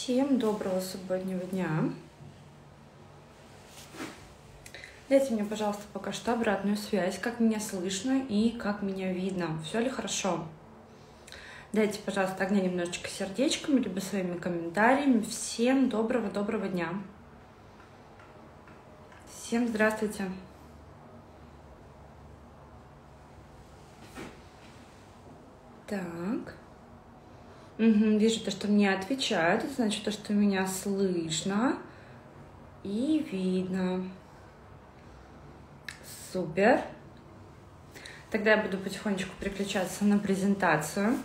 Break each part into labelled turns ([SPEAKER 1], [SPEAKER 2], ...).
[SPEAKER 1] Всем доброго субботнего дня. Дайте мне, пожалуйста, пока что обратную связь, как меня слышно и как меня видно. Все ли хорошо? Дайте, пожалуйста, огня немножечко сердечками, либо своими комментариями. Всем доброго дня. Всем здравствуйте. Так. Вижу то, что мне отвечают. Это значит, то, что меня слышно и видно. Супер. Тогда я буду потихонечку переключаться на презентацию.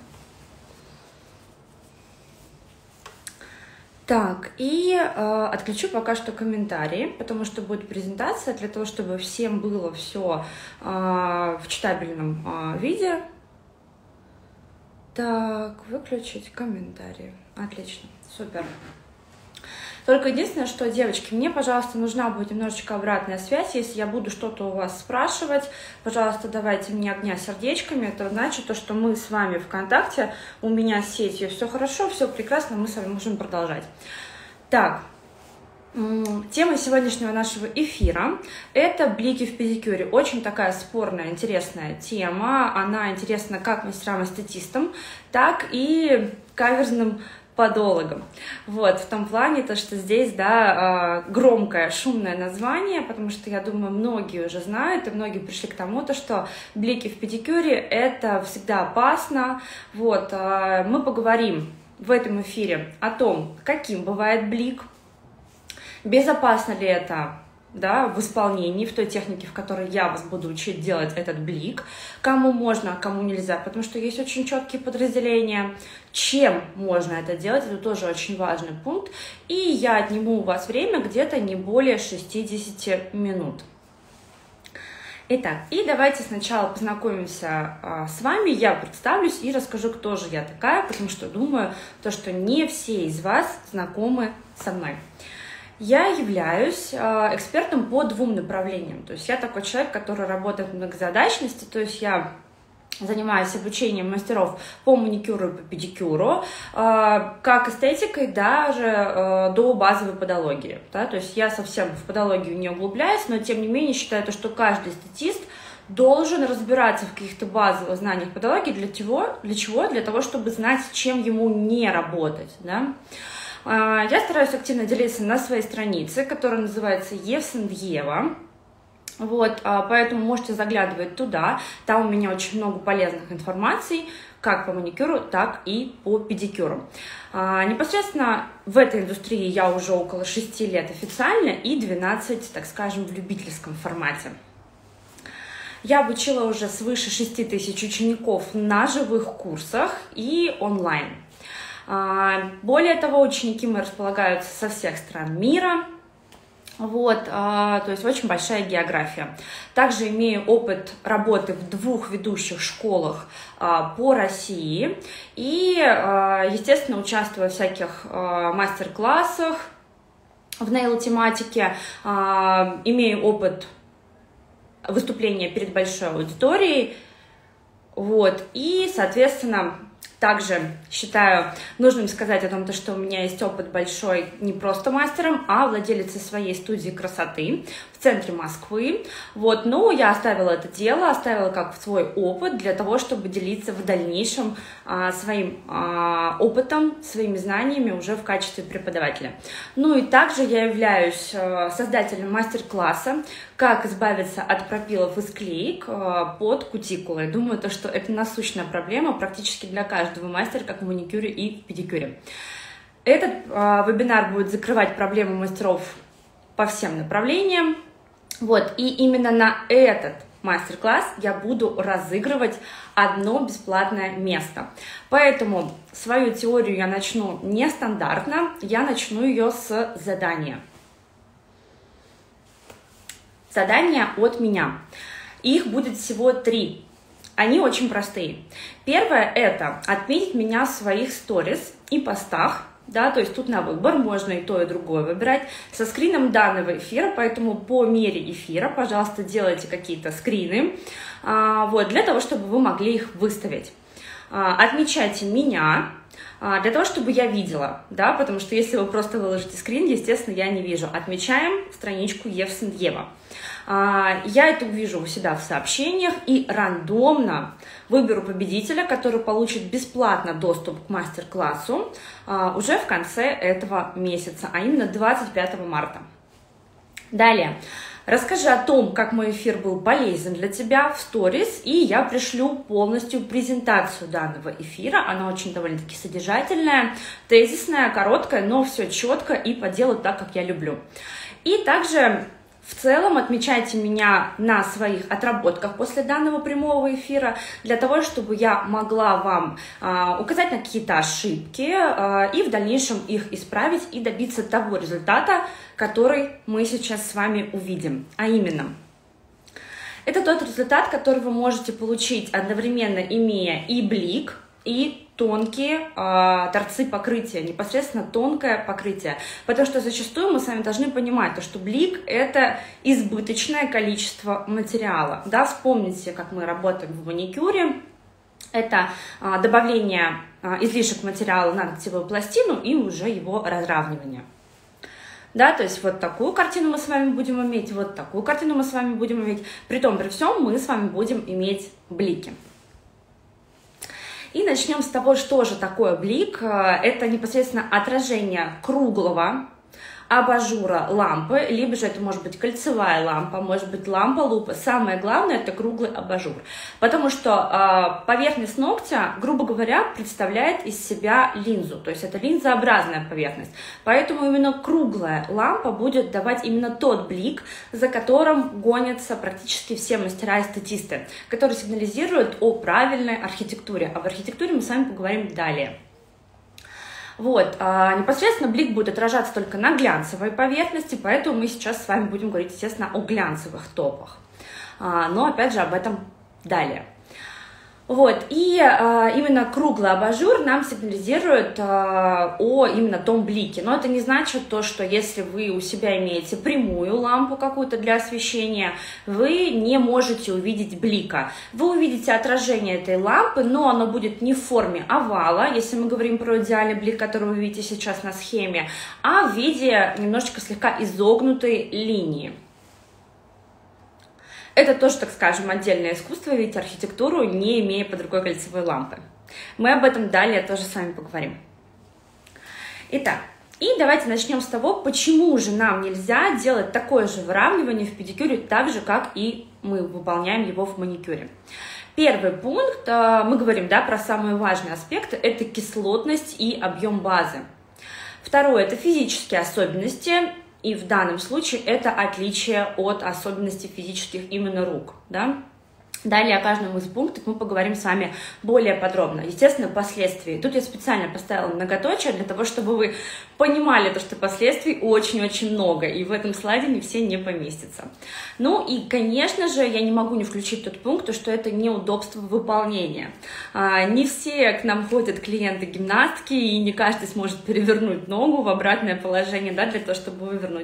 [SPEAKER 1] Так, и отключу пока что комментарии, потому что будет презентация для того, чтобы всем было все в читабельном виде. Так, выключить комментарии. Отлично, супер. Только единственное, что, девочки, мне, пожалуйста, нужна будет немножечко обратная связь. Если я буду что-то у вас спрашивать, пожалуйста, давайте мне огня сердечками. Это значит, то, что мы с вами в контакте, у меня с сетью все хорошо, все прекрасно, мы с вами можем продолжать. Так, тема сегодняшнего нашего эфира – это блики в педикюре. Очень такая спорная, интересная тема. Она интересна как мастерам и статистам, так и каверзным подологам. Вот, в том плане, то, что здесь, да, громкое, шумное название, потому что, я думаю, многие уже знают, и многие пришли к тому, то, что блики в педикюре – это всегда опасно. Вот, мы поговорим в этом эфире о том, каким бывает блик, безопасно ли это, да, в исполнении, в той технике, в которой я вас буду учить делать этот блик, кому можно, кому нельзя, потому что есть очень четкие подразделения, чем можно это делать, это тоже очень важный пункт, и я отниму у вас время где-то не более 60 минут. Итак, и давайте сначала познакомимся с вами, я представлюсь и расскажу, кто же я такая, потому что думаю, то, что не все из вас знакомы со мной. Я являюсь экспертом по двум направлениям. То есть я такой человек, который работает в многозадачности, то есть я занимаюсь обучением мастеров по маникюру и по педикюру, как эстетикой, даже до базовой подологии. Да? То есть я совсем в подологию не углубляюсь, но тем не менее считаю, что каждый эстетист должен разбираться в каких-то базовых знаниях подологии. Для чего? Для того, чтобы знать, чем ему не работать. Да? Я стараюсь активно делиться на своей странице, которая называется Евс энд Ева. Вот, поэтому можете заглядывать туда. Там у меня очень много полезных информаций, как по маникюру, так и по педикюру. Непосредственно в этой индустрии я уже около 6 лет официально и 12, так скажем, в любительском формате. Я обучила уже свыше 6000 учеников на живых курсах и онлайн. Более того, ученики мои располагаются со всех стран мира, вот, то есть очень большая география. Также имею опыт работы в 2 ведущих школах по России и, естественно, участвую в всяких мастер-классах в нейл-тематике, имею опыт выступления перед большой аудиторией, вот, и, соответственно, также считаю нужным сказать о том, что у меня есть опыт большой не просто мастером, а владелицей своей студии красоты в центре Москвы. Вот, но я оставила это дело, оставила как свой опыт для того, чтобы делиться в дальнейшем своим опытом, своими знаниями уже в качестве преподавателя. Ну и также я являюсь создателем мастер-класса «Как избавиться от пропилов и склеек под кутикулой». Думаю, что это насущная проблема практически для каждого мастера, как в маникюре и в педикюре. Этот вебинар будет закрывать проблемы мастеров по всем направлениям. Вот, и именно на этот мастер-класс я буду разыгрывать одно бесплатное место. Поэтому свою теорию я начну нестандартно, я начну ее с задания. Задания от меня. Их будет всего 3. Они очень простые. Первое – это отметить меня в своих сторис и постах. Да, то есть тут на выбор, можно и то, и другое выбирать, со скрином данного эфира, поэтому по мере эфира, пожалуйста, делайте какие-то скрины, вот, для того, чтобы вы могли их выставить. отмечайте меня, для того, чтобы я видела, да, потому что если вы просто выложите скрин, естественно, я не вижу. Отмечаем страничку Евсен Ева. Я это увижу у себя в сообщениях и рандомно выберу победителя, который получит бесплатно доступ к мастер-классу уже в конце этого месяца, а именно 25 марта. Далее. Расскажи о том, как мой эфир был полезен для тебя в сторис, и я пришлю полностью презентацию данного эфира. Она очень довольно-таки содержательная, тезисная, короткая, но все четко и по делу так, как я люблю. И также в целом отмечайте меня на своих отработках после данного прямого эфира, для того, чтобы я могла вам указать на какие-то ошибки и в дальнейшем их исправить и добиться того результата, который мы сейчас с вами увидим. А именно, это тот результат, который вы можете получить одновременно, имея и блик, и тонкие торцы покрытия, непосредственно тонкое покрытие. Потому что зачастую мы с вами должны понимать, что блик – это избыточное количество материала. Да, вспомните, как мы работаем в маникюре. Это добавление излишек материала на ногтевую пластину и уже его разравнивание. Да, то есть вот такую картину мы с вами будем иметь, вот такую картину мы с вами будем иметь. Притом, при всем мы с вами будем иметь блики. И начнем с того, что же такое блик. Это непосредственно отражение круглого абажура лампы, либо же это может быть кольцевая лампа, может быть лампа-лупа. Самое главное – это круглый абажур, потому что поверхность ногтя, грубо говоря, представляет из себя линзу, то есть это линзообразная поверхность. Поэтому именно круглая лампа будет давать именно тот блик, за которым гонятся практически все мастера-эстетисты, которые сигнализируют о правильной архитектуре. А в архитектуре мы с вами поговорим далее. Вот, непосредственно блик будет отражаться только на глянцевой поверхности, поэтому мы сейчас с вами будем говорить, естественно, о глянцевых топах. Но, опять же, об этом далее. Вот, и именно круглый абажур нам сигнализирует о именно том блике. Но это не значит то, что если вы у себя имеете прямую лампу какую-то для освещения, вы не можете увидеть блика. Вы увидите отражение этой лампы, но оно будет не в форме овала, если мы говорим про идеальный блик, который вы видите сейчас на схеме, а в виде немножечко слегка изогнутой линии. Это тоже, так скажем, отдельное искусство, видеть архитектуру, не имея под рукой кольцевой лампы. Мы об этом далее тоже с вами поговорим. Итак, и давайте начнем с того, почему же нам нельзя делать такое же выравнивание в педикюре, так же, как и мы выполняем его в маникюре. Первый пункт, мы говорим, да, про самые важные аспекты, это кислотность и объем базы. Второе, это физические особенности. И в данном случае это отличие от особенностей физических именно рук. Да? Далее о каждом из пунктов мы поговорим с вами более подробно. Естественно, последствия. Тут я специально поставила многоточие для того, чтобы вы понимали, что последствий очень-очень много, и в этом слайде не все не поместятся. Ну и, конечно же, я не могу не включить тот пункт, что это неудобство выполнения. Не все к нам ходят клиенты-гимнастки, и не каждый сможет перевернуть ногу в обратное положение, да, для того, чтобы вывернуть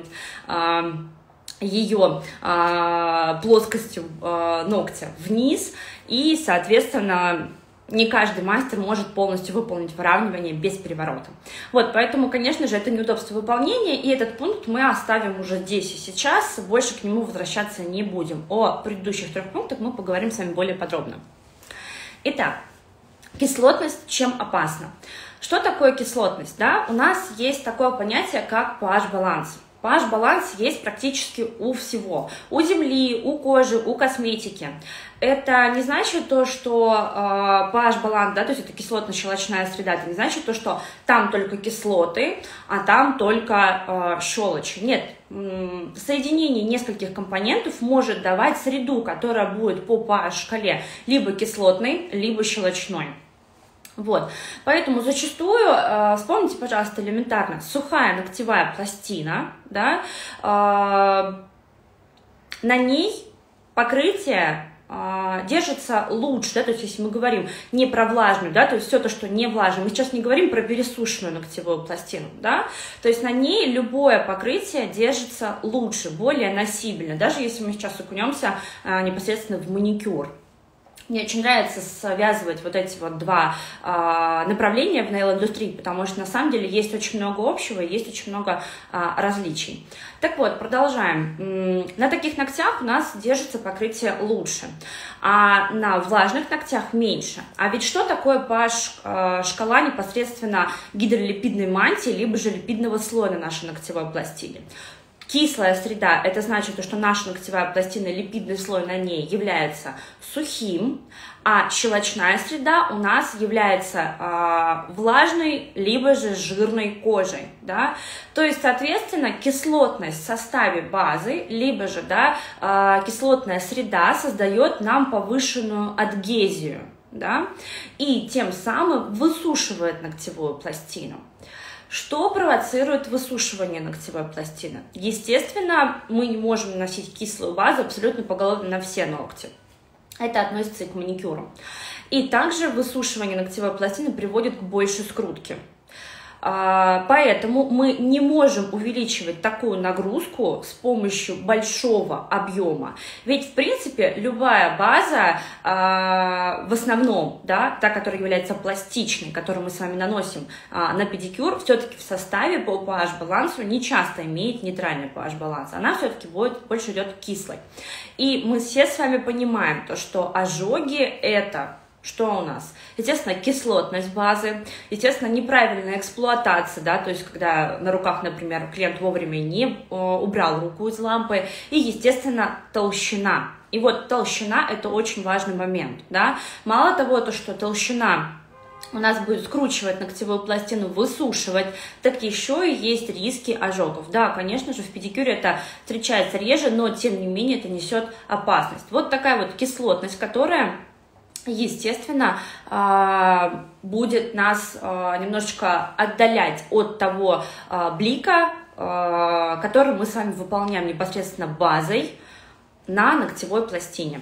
[SPEAKER 1] ее плоскостью ногтя вниз, и, соответственно, не каждый мастер может полностью выполнить выравнивание без переворота. Вот, поэтому, конечно же, это неудобство выполнения, и этот пункт мы оставим уже здесь и сейчас, больше к нему возвращаться не будем. О предыдущих 3 пунктах мы поговорим с вами более подробно. Итак, кислотность чем опасна? Что такое кислотность? Да? У нас есть такое понятие, как pH-баланс. pH-баланс есть практически у всего. У земли, у кожи, у косметики. Это не значит то, что pH-баланс, да, то есть это кислотно-щелочная среда, это не значит то, что там только кислоты, а там только щелочь. Нет, соединение нескольких компонентов может давать среду, которая будет по pH-шкале либо кислотной, либо щелочной. Вот, поэтому зачастую, вспомните, пожалуйста, элементарно, сухая ногтевая пластина, да, на ней покрытие держится лучше, да, то есть если мы говорим не про влажную, да, то есть все то, что не влажное, мы сейчас не говорим про пересушенную ногтевую пластину, да, то есть на ней любое покрытие держится лучше, более носибельно, даже если мы сейчас окунемся непосредственно в маникюр. Мне очень нравится связывать вот эти вот два направления в нейл-индустрии, потому что на самом деле есть очень много общего и есть очень много различий. Так вот, продолжаем. На таких ногтях у нас держится покрытие лучше, а на влажных ногтях меньше. А ведь что такое pH шкала непосредственно гидролипидной мантии, либо же липидного слоя на нашей ногтевой пластине? Кислая среда – это значит, что наша ногтевая пластина, липидный слой на ней является сухим, а щелочная среда у нас является влажной, либо же жирной кожей. Да? То есть, соответственно, кислотность в составе базы, либо же кислотная среда создает нам повышенную адгезию, да? И тем самым высушивает ногтевую пластину. Что провоцирует высушивание ногтевой пластины? Естественно, мы не можем наносить кислую базу абсолютно поголовно на все ногти. Это относится и к маникюру. И также высушивание ногтевой пластины приводит к большей скрутке. Поэтому мы не можем увеличивать такую нагрузку с помощью большого объема. Ведь, в принципе, любая база, в основном, да, та, которая является пластичной, которую мы с вами наносим на педикюр, все-таки в составе по pH-балансу не часто имеет нейтральный pH-баланс. Она все-таки больше идет кислой. И мы все с вами понимаем, что ожоги – это... Что у нас? Естественно, кислотность базы, естественно, неправильная эксплуатация, да, то есть когда на руках, например, клиент вовремя не убрал руку из лампы, и, естественно, толщина. И вот толщина – это очень важный момент, да. Мало того, что толщина у нас будет скручивать ногтевую пластину, высушивать, так еще и есть риски ожогов. Да, конечно же, в педикюре это встречается реже, но, тем не менее, это несет опасность. Вот такая вот кислотность, которая... естественно, будет нас немножечко отдалять от того блика, который мы с вами выполняем непосредственно базой на ногтевой пластине.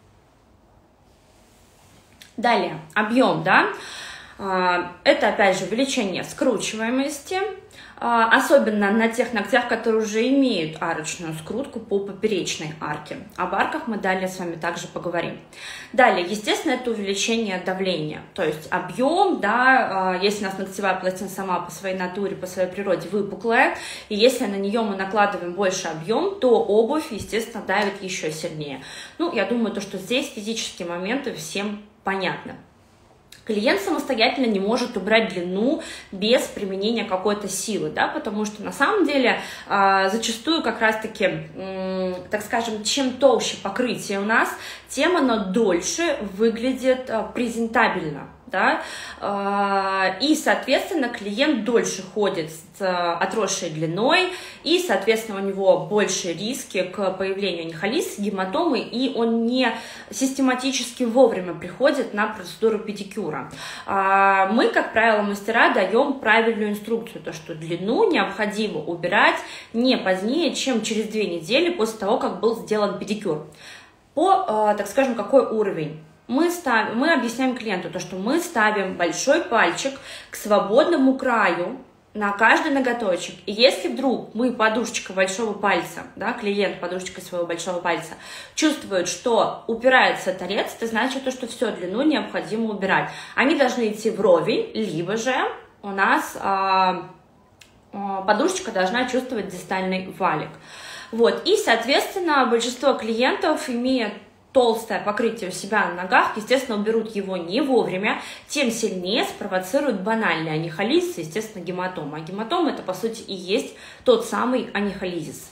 [SPEAKER 1] Далее, объем, да, это опять же увеличение скручиваемости, особенно на тех ногтях, которые уже имеют арочную скрутку по поперечной арке. Об арках мы далее с вами также поговорим. Далее, естественно, это увеличение давления, то есть объем, да, если у нас ногтевая пластина сама по своей натуре, по своей природе выпуклая, и если на нее мы накладываем больше объем, то обувь, естественно, давит еще сильнее. Ну, я думаю, что здесь физические моменты всем понятны. Клиент самостоятельно не может убрать длину без применения какой-то силы, да, потому что на самом деле зачастую как раз-таки, так скажем, чем толще покрытие у нас, тем оно дольше выглядит презентабельно. Да? И, соответственно, клиент дольше ходит с отросшей длиной, и, соответственно, у него больше риски к появлению анихолиза, гематомы, и он не систематически вовремя приходит на процедуру педикюра. Мы, как правило, мастера даем правильную инструкцию, то, что длину необходимо убирать не позднее, чем через 2 недели после того, как был сделан педикюр. По, так скажем, какой уровень? Мы объясняем клиенту, то, что мы ставим большой пальчик к свободному краю на каждый ноготочек. И если вдруг мы подушечкой большого пальца, да, клиент подушечкой своего большого пальца чувствует, что упирается торец, это значит, что все, длину необходимо убирать. Они должны идти вровень, либо же у нас подушечка должна чувствовать дистальный валик. Вот. И, соответственно, большинство клиентов, имея толстое покрытие у себя на ногах, естественно, уберут его не вовремя, тем сильнее спровоцируют банальный анихолизис, естественно, гематома. А гематома – это, по сути, и есть тот самый анихолизис.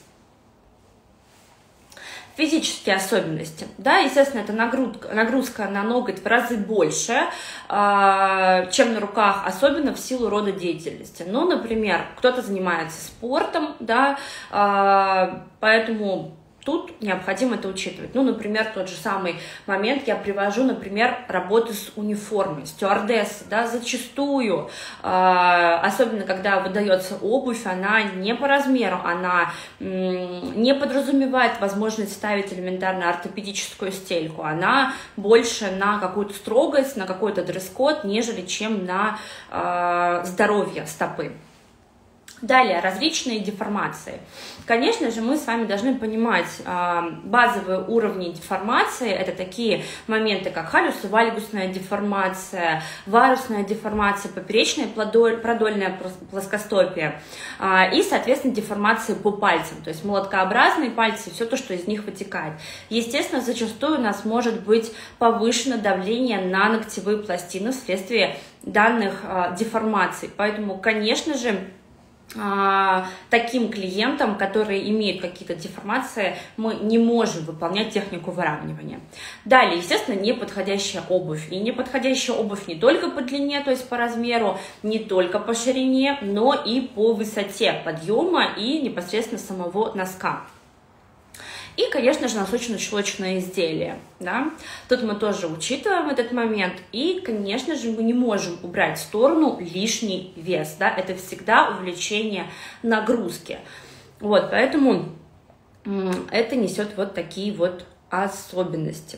[SPEAKER 1] Физические особенности. Да, естественно, это нагрузка на ноготь в разы больше, чем на руках, особенно в силу рода деятельности. Ну, например, кто-то занимается спортом, да, поэтому тут необходимо это учитывать. Ну, например, тот же самый момент я привожу, например, работы с униформой, стюардессы, да, зачастую, особенно когда выдается обувь, она не по размеру, она не подразумевает возможность ставить элементарно ортопедическую стельку, она больше на какую-то строгость, на какой-то дресс-код, нежели чем на здоровье стопы. Далее, различные деформации. Конечно же, мы с вами должны понимать базовые уровни деформации. Это такие моменты, как халюс-вальгусная деформация, варусная деформация, поперечная продольная плоскостопие и, соответственно, деформации по пальцам, то есть молоткообразные пальцы, все то, что из них вытекает. Естественно, зачастую у нас может быть повышено давление на ногтевые пластины вследствие данных деформаций. Поэтому, конечно же, таким клиентам, которые имеют какие-то деформации, мы не можем выполнять технику выравнивания. Далее, естественно, неподходящая обувь. И неподходящая обувь не только по длине, то есть по размеру, не только по ширине, но и по высоте подъема и непосредственно самого носка. И, конечно же, носочно-чулочное изделие. Да? Тут мы тоже учитываем этот момент. И, конечно же, мы не можем убрать в сторону лишний вес. Да? Это всегда увеличение нагрузки. Вот, поэтому это несет вот такие вот особенности.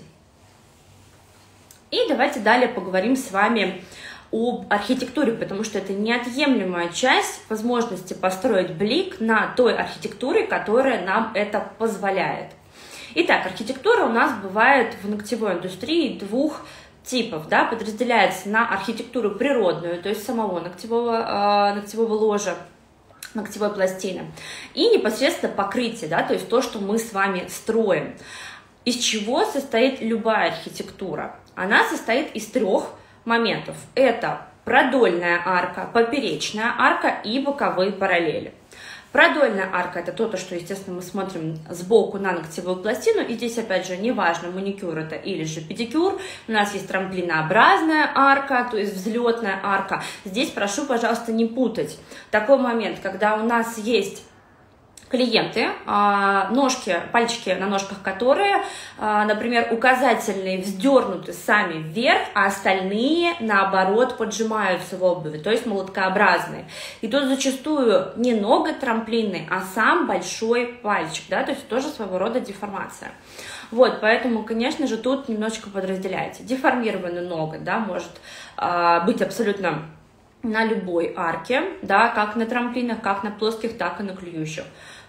[SPEAKER 1] И давайте далее поговорим с вами об архитектуре, потому что это неотъемлемая часть возможности построить блик на той архитектуре, которая нам это позволяет. Итак, архитектура у нас бывает в ногтевой индустрии двух типов, да, подразделяется на архитектуру природную, то есть самого ногтевого ложа, ногтевой пластины, и непосредственно покрытие, да, то есть то, что мы с вами строим. Из чего состоит любая архитектура? Она состоит из трех моментов. Это продольная арка, поперечная арка и боковые параллели. Продольная арка – это то, что, естественно, мы смотрим сбоку на ногтевую пластину, и здесь, опять же, неважно, маникюр это или же педикюр, у нас есть трамплинообразная арка, то есть взлетная арка. Здесь прошу, пожалуйста, не путать такой момент, когда у нас есть клиенты, ножки, пальчики на ножках которые, например, указательные вздернуты сами вверх, а остальные, наоборот, поджимаются в обуви, то есть молоткообразные. И тут зачастую не ноготь трамплинный, а сам большой пальчик, да, то есть тоже своего рода деформация. Вот, поэтому, конечно же, тут немножечко подразделяете. Деформированный ноготь, да, может быть абсолютно на любой арке, да, как на трамплинах, как на плоских, так и на клюющих.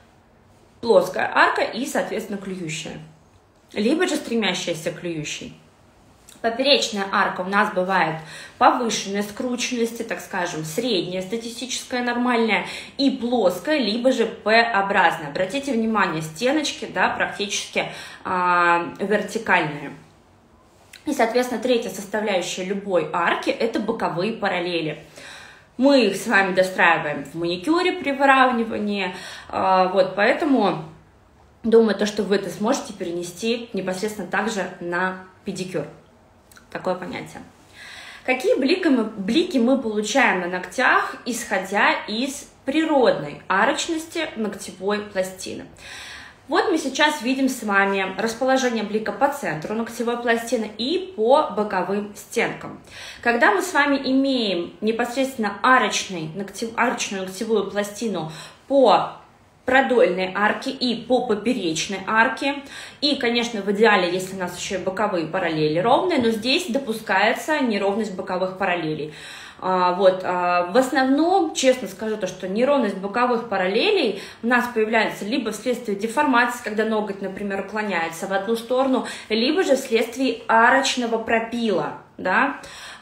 [SPEAKER 1] Плоская арка и, соответственно, клюющая. Либо же стремящаяся к клюющей. Поперечная арка у нас бывает повышенной скрученности, так скажем, средняя, статистическая, нормальная, и плоская, либо же П-образная. Обратите внимание, стеночки, да, практически вертикальные. И, соответственно, третья составляющая любой арки – это боковые параллели. Мы их с вами достраиваем в маникюре при выравнивании, вот, поэтому думаю, что вы это сможете перенести непосредственно также на педикюр. Такое понятие. Какие блики мы получаем на ногтях, исходя из природной арочности ногтевой пластины? Вот мы сейчас видим с вами расположение блика по центру ногтевой пластины и по боковым стенкам. Когда мы с вами имеем непосредственно арочную ногтевую пластину по продольной арке и по поперечной арке, и, конечно, в идеале, если у нас еще и боковые параллели ровные, но здесь допускается неровность боковых параллелей. Вот. В основном, честно скажу, что неровность боковых параллелей у нас появляется либо вследствие деформации, когда ноготь, например, уклоняется в одну сторону, либо же вследствие арочного пропила. Да?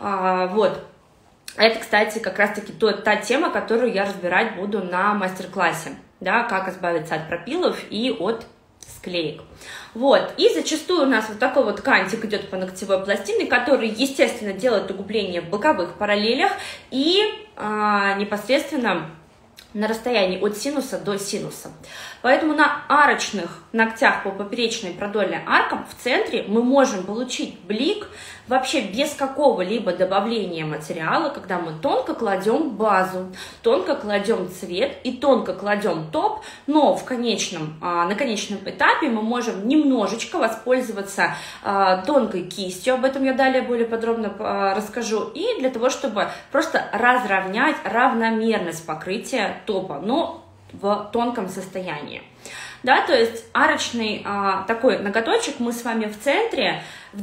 [SPEAKER 1] Вот. Это, кстати, как раз-таки та тема, которую я разбирать буду на мастер-классе. Да, как избавиться от пропилов и от склеек. Вот, и зачастую у нас вот такой вот кантик идет по ногтевой пластине, который, естественно, делает углубление в боковых параллелях и непосредственно на расстоянии от синуса до синуса. Поэтому на арочных ногтях по поперечной и продольной аркам в центре мы можем получить блик вообще без какого-либо добавления материала, когда мы тонко кладем базу, тонко кладем цвет и тонко кладем топ, но на конечном этапе мы можем немножечко воспользоваться тонкой кистью, об этом я далее более подробно расскажу, и для того, чтобы просто разровнять равномерность покрытия топа, но в тонком состоянии. Да, то есть арочный такой ноготочек мы с вами в центре в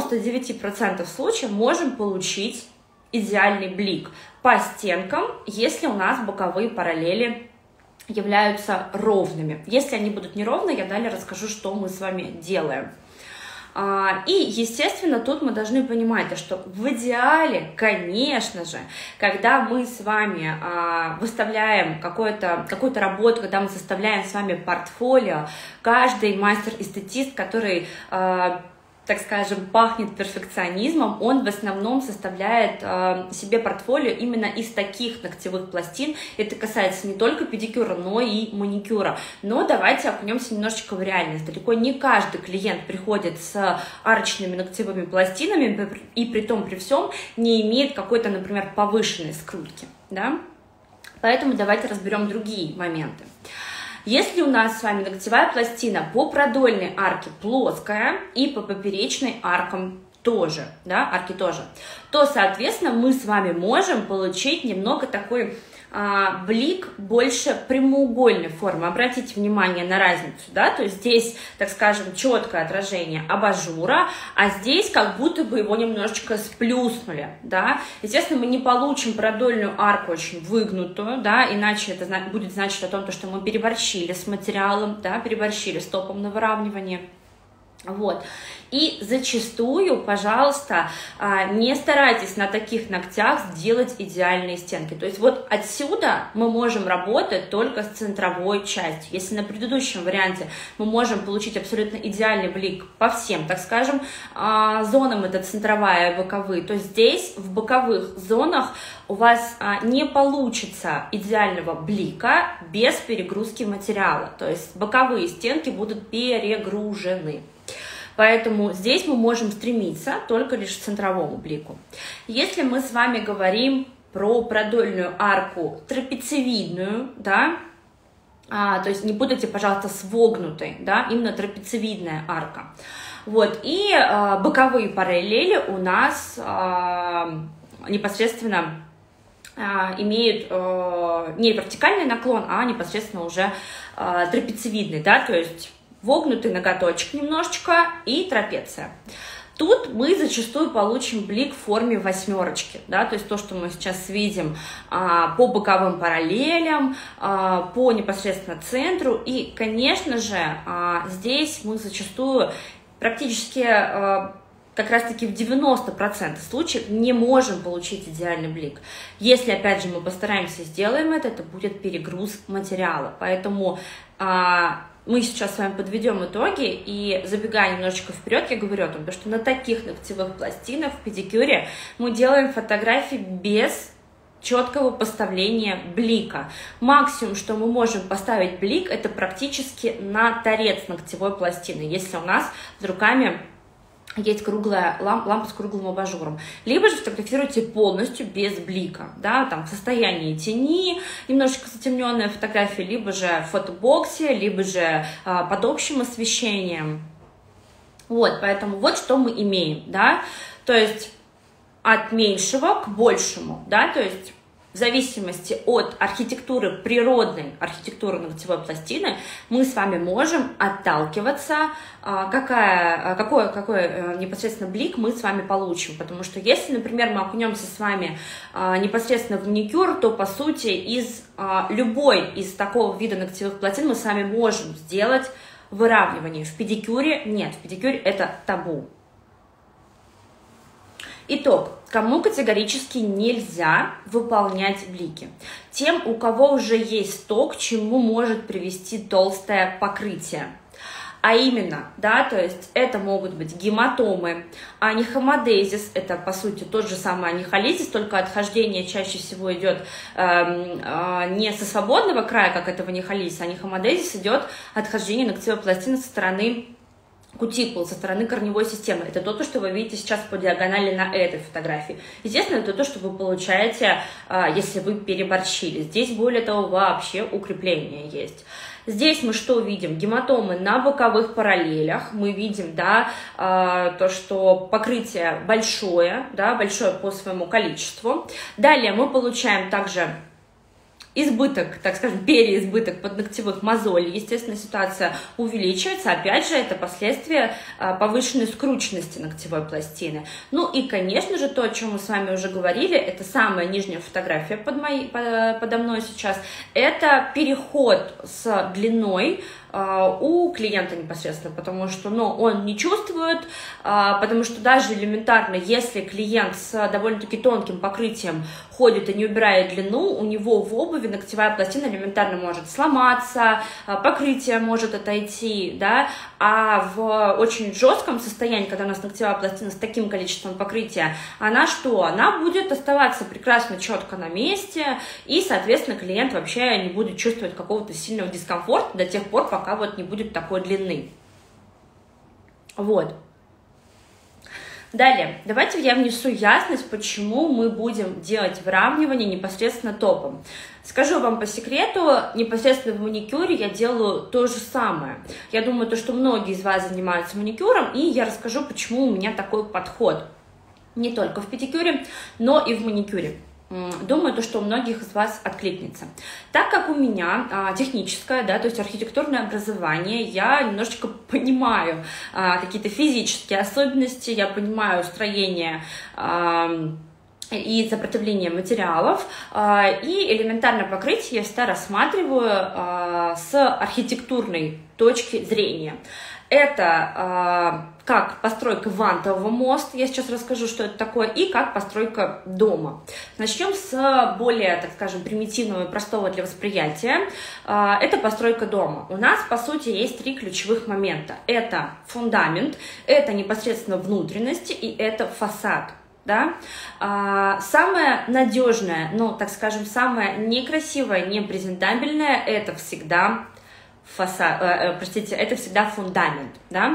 [SPEAKER 1] 99% случаев можем получить идеальный блик по стенкам, если у нас боковые параллели являются ровными. Если они будут неровные, я далее расскажу, что мы с вами делаем. И, естественно, тут мы должны понимать, что в идеале, конечно же, когда мы с вами выставляем какую-то работу, когда мы составляем с вами портфолио, каждый мастер-эстетист, который, так скажем, пахнет перфекционизмом, он в основном составляет себе портфолио именно из таких ногтевых пластин. Это касается не только педикюра, но и маникюра. Но давайте окунемся немножечко в реальность. Далеко не каждый клиент приходит с арочными ногтевыми пластинами и при том, при всем не имеет какой-то, например, повышенной скрутки. Да? Поэтому давайте разберем другие моменты. Если у нас с вами ногтевая пластина по продольной арке плоская и по поперечной аркам тоже, да, арки тоже, то, соответственно, мы с вами можем получить немного такой блик больше прямоугольной формы. Обратите внимание на разницу, да, то есть здесь, так скажем, четкое отражение абажура, а здесь как будто бы его немножечко сплюснули, да. Естественно, мы не получим продольную арку очень выгнутую, да, иначе это будет значить о том, что мы переборщили с материалом, да, переборщили с топом на выравнивание. Вот. И зачастую, пожалуйста, не старайтесь на таких ногтях сделать идеальные стенки. То есть вот отсюда мы можем работать только с центровой частью. Если на предыдущем варианте мы можем получить абсолютно идеальный блик по всем, так скажем, зонам, это центровая и боковые, то здесь в боковых зонах у вас не получится идеального блика без перегрузки материала. То есть боковые стенки будут перегружены. Поэтому здесь мы можем стремиться только лишь к центровому блику. Если мы с вами говорим про продольную арку трапециевидную, да, то есть не путайте, пожалуйста, с вогнутой, да, именно трапециевидная арка. Вот, и боковые параллели у нас непосредственно имеют не вертикальный наклон, а непосредственно уже трапециевидный, да, то есть вогнутый ноготочек немножечко и трапеция. Тут мы зачастую получим блик в форме восьмерочки, да, то есть то, что мы сейчас видим по боковым параллелям, по непосредственно центру. И, конечно же, здесь мы зачастую практически как раз-таки в 90% случаев не можем получить идеальный блик. Если, опять же, мы постараемся сделаем это будет перегруз материала. Поэтому мы сейчас с вами подведем итоги, и забегая немножечко вперед, я говорю о том, что на таких ногтевых пластинах в педикюре мы делаем фотографии без четкого поставления блика. Максимум, что мы можем поставить блик, это практически на торец ногтевой пластины, если у нас с руками есть круглая лампа с круглым абажуром. Либо же фотографируйте полностью без блика, да, там в состоянии тени, немножечко затемненная фотография, либо же в фотобоксе, либо же под общим освещением. Вот, поэтому вот что мы имеем, да, то есть от меньшего к большему, да, то есть в зависимости от архитектуры, природной архитектуры ногтевой пластины, мы с вами можем отталкиваться, какой непосредственно блик мы с вами получим. Потому что если, например, мы окунемся с вами непосредственно в маникюр, то, по сути, из любой из такого вида ногтевых пластин мы с вами можем сделать выравнивание. В педикюре нет, в педикюре это табу. Итог. Кому категорически нельзя выполнять блики? Тем, у кого уже есть то, к чему может привести толстое покрытие. А именно, да, то есть это могут быть гематомы, анихомодезис, это по сути тот же самый анихолизис, только отхождение чаще всего идет не со свободного края, как это в анихолизисе, анихомодезис идет отхождение ногтевой пластины со стороны кутикул, со стороны корневой системы. Это то, что вы видите сейчас по диагонали на этой фотографии. Естественно, это то, что вы получаете, если вы переборщили. Здесь, более того, вообще укрепление есть. Здесь мы что видим? Гематомы на боковых параллелях. Мы видим, да, то, что покрытие большое, да, большое по своему количеству. Далее мы получаем также избыток, так скажем, переизбыток подногтевых мозолей, естественно, ситуация увеличивается. Опять же, это последствия повышенной скрученности ногтевой пластины. Ну и, конечно же, то, о чем мы с вами уже говорили, это самая нижняя фотография подо мной сейчас, это переход с длиной у клиента непосредственно, потому что он не чувствует, потому что даже элементарно, если клиент с довольно-таки тонким покрытием ходит и не убирает длину, у него в обуви ногтевая пластина элементарно может сломаться, покрытие может отойти, да, а в очень жестком состоянии, когда у нас ногтевая пластина с таким количеством покрытия, она что? Она будет оставаться прекрасно четко на месте, и, соответственно, клиент вообще не будет чувствовать какого-то сильного дискомфорта до тех пор, пока вот не будет такой длины. Вот. Далее, давайте я внесу ясность, почему мы будем делать выравнивание непосредственно топом. Скажу вам по секрету, непосредственно в маникюре я делаю то же самое. Я думаю, что многие из вас занимаются маникюром, и я расскажу, почему у меня такой подход. Не только в педикюре, но и в маникюре. Думаю, что у многих из вас откликнется. Так как у меня техническое, да, то есть архитектурное образование, я немножечко понимаю какие-то физические особенности, я понимаю строение и сопротивление материалов, и элементарное покрытие я всегда рассматриваю с архитектурной точки зрения. Это как постройка вантового моста, я сейчас расскажу, что это такое, и как постройка дома. Начнем с более, так скажем, примитивного и простого для восприятия. Это постройка дома. У нас, по сути, есть 3 ключевых момента. Это фундамент, это непосредственно внутренности и это фасад. Да? Самое надежное, так скажем, самое некрасивое, непрезентабельное, это всегда фасад, это всегда фундамент, да,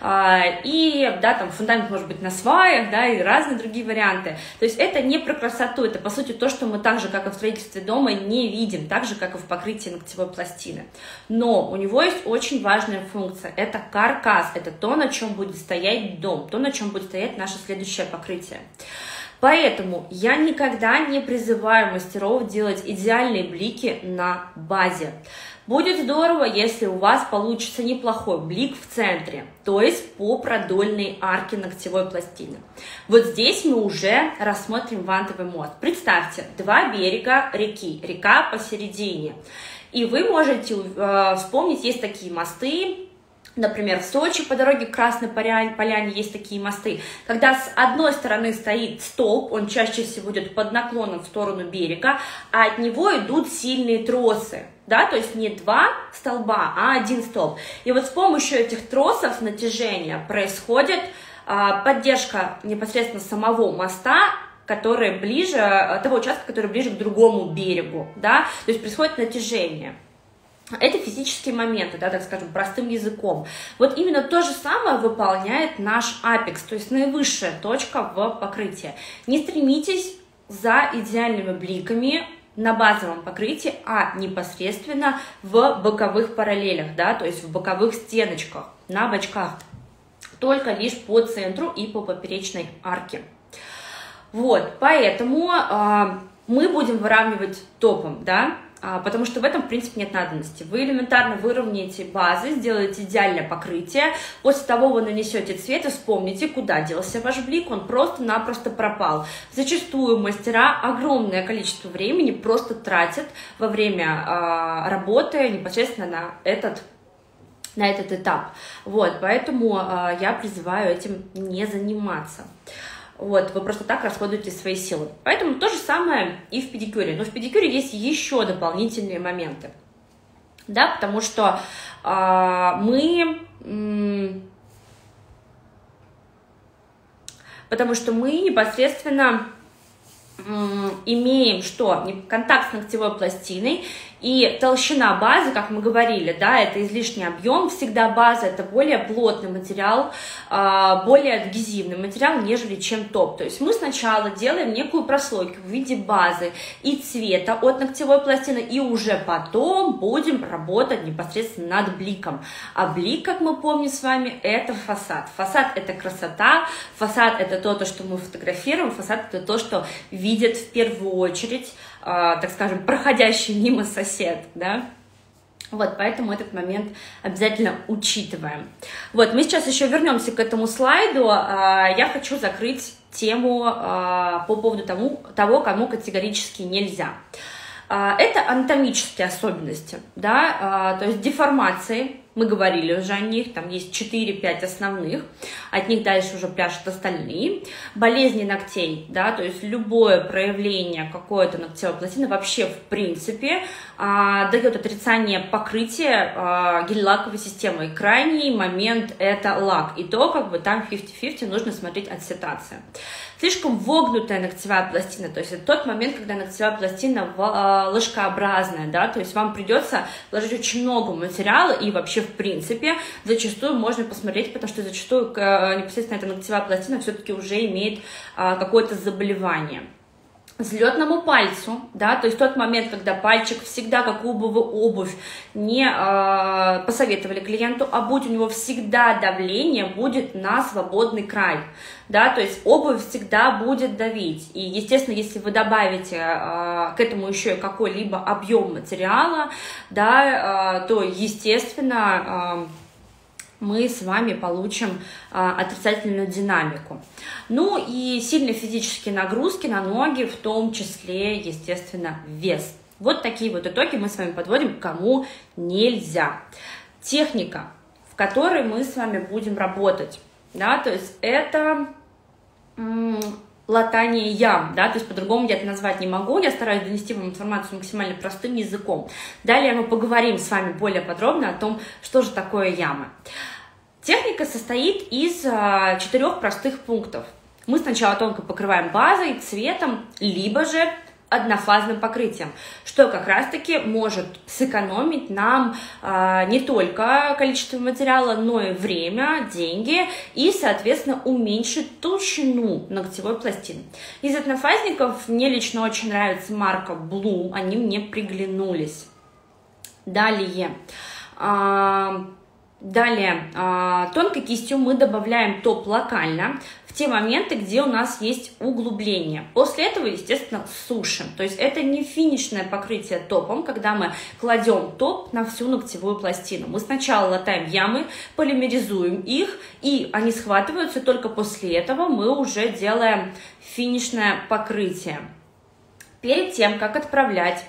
[SPEAKER 1] и, да, там фундамент может быть на сваях, да, и разные другие варианты, то есть это не про красоту, это, по сути, то, что мы так же, как и в строительстве дома, не видим, так же, как и в покрытии ногтевой пластины, но у него есть очень важная функция, это каркас, это то, на чем будет стоять дом, то, на чем будет стоять наше следующее покрытие. Поэтому я никогда не призываю мастеров делать идеальные блики на базе. Будет здорово, если у вас получится неплохой блик в центре, то есть по продольной арке ногтевой пластины. Вот здесь мы уже рассмотрим вантовый мост. Представьте, 2 берега реки, река посередине. И вы можете вспомнить, есть такие мосты. Например, в Сочи по дороге к Красной Поляне есть такие мосты, когда с одной стороны стоит столб, он чаще всего идет под наклоном в сторону берега, а от него идут сильные тросы, да, то есть не 2 столба, а 1 столб. И вот с помощью этих тросов натяжения происходит поддержка непосредственно самого моста, который ближе, того участка, который ближе к другому берегу, да, то есть происходит натяжение. Это физические моменты, да, так скажем, простым языком. Вот именно то же самое выполняет наш апекс, то есть наивысшая точка в покрытии. Не стремитесь за идеальными бликами на базовом покрытии, а непосредственно в боковых параллелях, да, то есть в боковых стеночках, на бочках, только лишь по центру и по поперечной арке. Вот, поэтому мы будем выравнивать топом, да, потому что в этом, в принципе, нет надобности. Вы элементарно выровняете базы, сделаете идеальное покрытие, после того вы нанесете цвет и вспомните, куда делся ваш блик, он просто-напросто пропал. Зачастую мастера огромное количество времени просто тратят во время работы непосредственно на этот этап. Вот, поэтому я призываю этим не заниматься. Вот, вы просто так расходуете свои силы. Поэтому то же самое и в педикюре. Но в педикюре есть еще дополнительные моменты. Да, потому что мы непосредственно имеем что? Контакт с ногтевой пластиной, и толщина базы, как мы говорили, да, это излишний объем, всегда база это более плотный материал, более адгезивный материал, нежели чем топ. То есть мы сначала делаем некую прослойку в виде базы и цвета от ногтевой пластины, и уже потом будем работать непосредственно над бликом. А блик, как мы помним с вами, это фасад. Фасад это красота, фасад это то, что мы фотографируем, фасад это то, что видим видит в первую очередь, так скажем, проходящий мимо сосед, да. Вот, поэтому этот момент обязательно учитываем. Вот, мы сейчас еще вернемся к этому слайду. Я хочу закрыть тему по поводу того, кому категорически нельзя. Это анатомические особенности, да, то есть деформации, мы говорили уже о них, там есть 4-5 основных, от них дальше уже пляшут остальные. Болезни ногтей, да, то есть любое проявление какой-то ногтевой пластины вообще в принципе дает отрицание покрытия гель-лаковой системой. Крайний момент это лак, и то как бы там 50-50, нужно смотреть от ситуации. Слишком вогнутая ногтевая пластина, то есть это тот момент, когда ногтевая пластина ложкообразная, да, то есть вам придется вложить очень много материала, и вообще в принципе зачастую можно посмотреть, потому что зачастую непосредственно эта ногтевая пластина все-таки уже имеет какое-то заболевание. Взлетному пальцу, да, то есть тот момент, когда пальчик всегда, какую бы вы обувь не посоветовали клиенту, а будь у него всегда давление, будет на свободный край, да, то есть обувь всегда будет давить, и, естественно, если вы добавите к этому еще какой-либо объем материала, да, то, естественно, мы с вами получим отрицательную динамику. Ну и сильные физические нагрузки на ноги, в том числе, естественно, вес. Вот такие вот итоги мы с вами подводим, кому нельзя. Техника, в которой мы с вами будем работать, да, то есть это латание ям, да, то есть по-другому я это назвать не могу, я стараюсь донести вам информацию максимально простым языком. Далее мы поговорим с вами более подробно о том, что же такое ямы. Техника состоит из 4 простых пунктов. Мы сначала тонко покрываем базой, цветом, либо же однофазным покрытием, что как раз-таки может сэкономить нам не только количество материала, но и время, деньги и, соответственно, уменьшить толщину ногтевой пластины. Из однофазников мне лично очень нравится марка Bloom, они мне приглянулись. Далее, тонкой кистью мы добавляем топ локально в те моменты, где у нас есть углубление. После этого, естественно, сушим. То есть это не финишное покрытие топом, когда мы кладем топ на всю ногтевую пластину. Мы сначала латаем ямы, полимеризуем их, и они схватываются, только после этого мы уже делаем финишное покрытие. Перед тем, как отправлять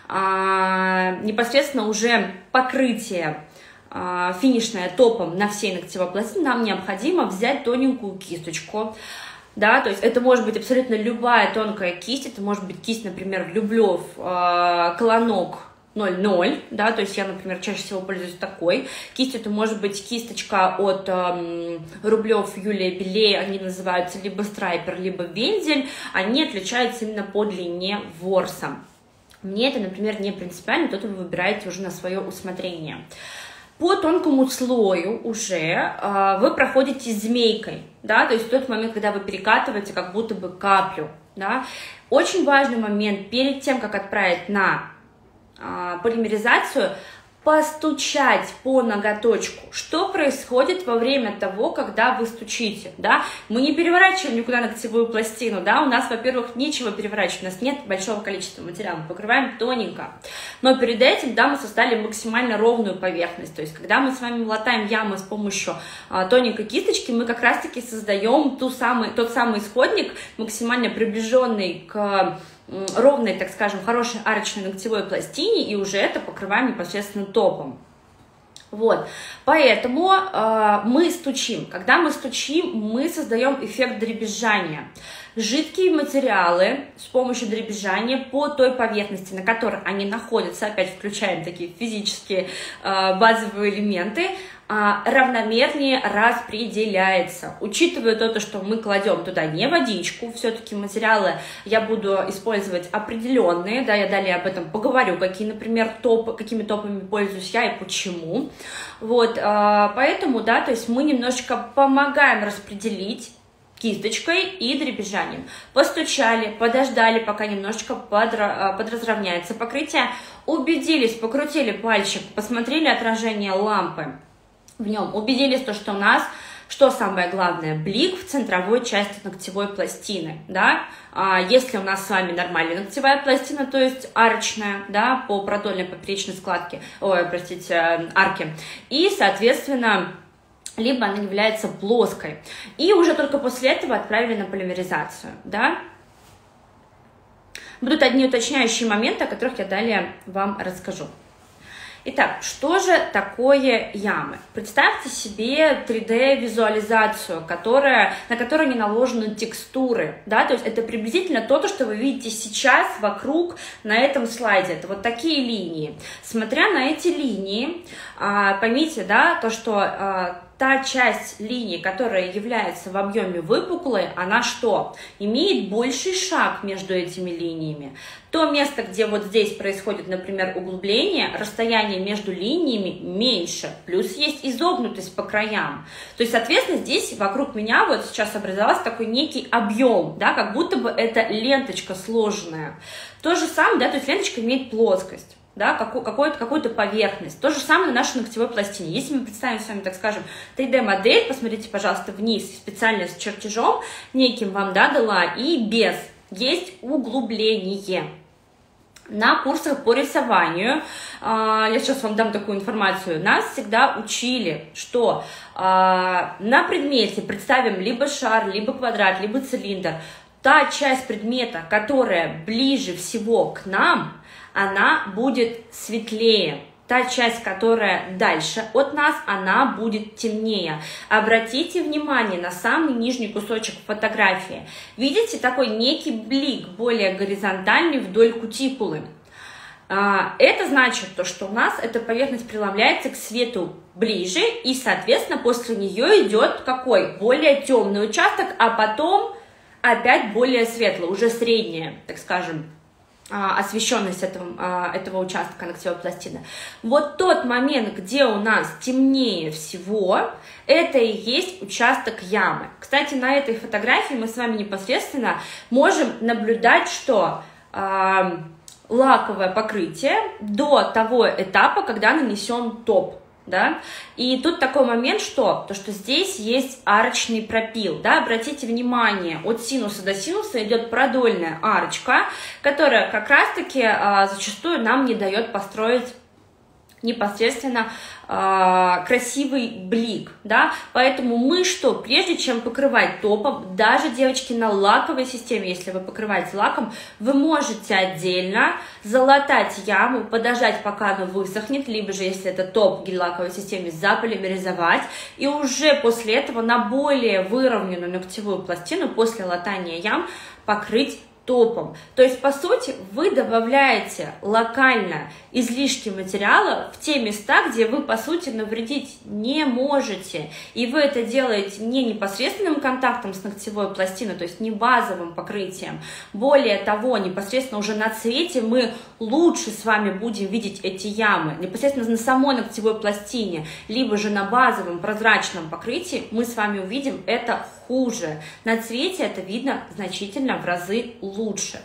[SPEAKER 1] непосредственно уже покрытие финишное топом на всей ногтевой пластине, нам необходимо взять тоненькую кисточку, да, то есть это может быть абсолютно любая тонкая кисть, это может быть кисть, например, Рублев Колонок 00, да, то есть я, например, чаще всего пользуюсь такой кистью, это может быть кисточка от Рублев Юлия Белей, они называются либо страйпер, либо вензель, они отличаются именно по длине ворса. Мне это, например, не принципиально, то вы выбираете уже на свое усмотрение. По тонкому слою уже вы проходите змейкой, да, то есть в тот момент, когда вы перекатываете как будто бы каплю, да. Очень важный момент перед тем, как отправить на полимеризацию, постучать по ноготочку. Что происходит во время того, когда вы стучите, да? Мы не переворачиваем никуда ногтевую пластину, да? У нас, во-первых, нечего переворачивать, у нас нет большого количества материала, мы покрываем тоненько. Но перед этим, да, мы создали максимально ровную поверхность. То есть, когда мы с вами латаем ямы с помощью тоненькой кисточки, мы как раз-таки создаем тот самый исходник, максимально приближенный к ровной, так скажем, хорошей арочной ногтевой пластине, и уже это покрываем непосредственно топом. Вот, поэтому мы стучим. Когда мы стучим, мы создаем эффект дребезжания. Жидкие материалы с помощью дребезжания по той поверхности, на которой они находятся, опять включаем такие физические базовые элементы, равномернее распределяется. Учитывая то, что мы кладем туда не водичку, все-таки материалы я буду использовать определенные, да, я далее об этом поговорю, какими топами пользуюсь я и почему. Вот, поэтому, да, то есть мы немножечко помогаем распределить кисточкой и дребезжанием. Постучали, подождали, пока немножечко подразровняется покрытие, убедились, покрутили пальчик, посмотрели отражение лампы в нем, убедились, что у нас что самое главное, блик в центровой части ногтевой пластины, да, если у нас с вами нормальная ногтевая пластина, то есть арочная, да, по продольной поперечной складке, арке, и, соответственно, либо она является плоской, и уже только после этого отправили на полимеризацию, да. Будут одни уточняющие моменты, о которых я далее вам расскажу. Итак, что же такое ямы? Представьте себе 3D-визуализацию, на которой не наложены текстуры, да, то есть это приблизительно то, что вы видите сейчас вокруг на этом слайде, это вот такие линии. Смотря на эти линии, поймите, да, то, что та часть линии, которая является в объеме выпуклой, она что? Имеет больший шаг между этими линиями. То место, где вот здесь происходит, например, углубление, расстояние между линиями меньше, плюс есть изогнутость по краям. То есть, соответственно, здесь вокруг меня вот сейчас образовался такой некий объем, да, как будто бы это ленточка сложенная. То же самое, да, то есть ленточка имеет плоскость. Да, какую-то поверхность. То же самое на нашей ногтевой пластине. Если мы представим с вами, так скажем, 3D-модель, посмотрите, пожалуйста, вниз, специально с чертежом неким вам, да, дала, и без. Есть углубление. На курсах по рисованию, я сейчас вам дам такую информацию, нас всегда учили, что на предмете представим либо шар, либо квадрат, либо цилиндр, та часть предмета, которая ближе всего к нам, она будет светлее. Та часть, которая дальше от нас, она будет темнее. Обратите внимание на самый нижний кусочек фотографии. Видите такой некий блик, более горизонтальный вдоль кутикулы. Это значит, что у нас эта поверхность преломляется к свету ближе, и, соответственно, после нее идет какой? Более темный участок, а потом опять более светлый, уже средняя, так скажем, освещенность этого участка ногтевой пластины. Вот тот момент, где у нас темнее всего, это и есть участок ямы. Кстати, на этой фотографии мы с вами непосредственно можем наблюдать, что лаковое покрытие до того этапа, когда нанесен топ. Да? И тут такой момент, что здесь есть арочный пропил, да? Обратите внимание, от синуса до синуса идет продольная арочка, которая как раз-таки зачастую нам не дает построить непосредственно красивый блик, да, поэтому мы что, прежде чем покрывать топом, даже, девочки, на лаковой системе, если вы покрываете лаком, вы можете отдельно залатать яму, подождать, пока она высохнет, либо же, если это топ гель-лаковой системе, заполимеризовать, и уже после этого на более выровненную ногтевую пластину после латания ям покрыть топом. То есть, по сути, вы добавляете локально излишки материала в те места, где вы, по сути, навредить не можете. И вы это делаете не непосредственным контактом с ногтевой пластиной, то есть не базовым покрытием. Более того, непосредственно уже на цвете мы лучше с вами будем видеть эти ямы. Непосредственно на самой ногтевой пластине, либо же на базовом прозрачном покрытии мы с вами увидим это хуже. На цвете это видно значительно в разы лучше.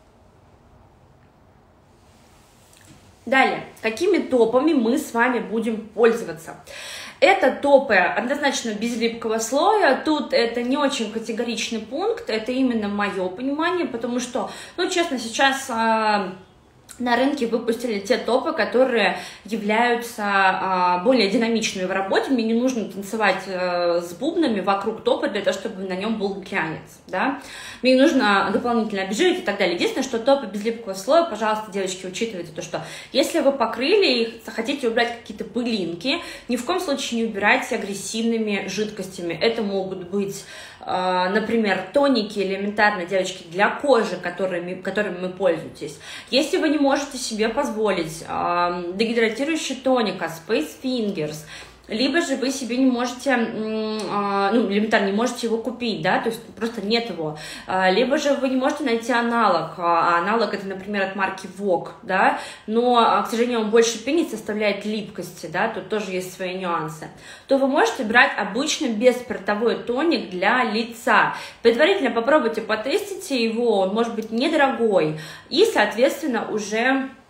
[SPEAKER 1] Далее, какими топами мы с вами будем пользоваться? Это топы однозначно без липкого слоя. Тут это не очень категоричный пункт, это именно мое понимание, потому что, ну, честно, сейчас на рынке выпустили те топы, которые являются более динамичными в работе. Мне не нужно танцевать с бубнами вокруг топа для того, чтобы на нем был глянец, да? Мне не нужно дополнительно обезжирить и так далее. Единственное, что топы без липкого слоя, пожалуйста, девочки, учитывайте то, что если вы покрыли их, хотите убрать какие-то пылинки, ни в коем случае не убирайте агрессивными жидкостями. Это могут быть, например, тоники элементарно, девочки, для кожи, которыми вы пользуетесь. Если вы не можете себе позволить дегидратирующий тоник от Space Fingers, либо же вы себе не можете, элементарно не можете его купить, да, то есть просто нет его, либо же вы не можете найти аналог, аналог это, например, от марки Vogue, да, но, к сожалению, он больше пенится, составляет липкости, да, тут тоже есть свои нюансы, то вы можете брать обычный бесспиртовой тоник для лица. Предварительно попробуйте, потестите его, он может быть недорогой, и, соответственно, уже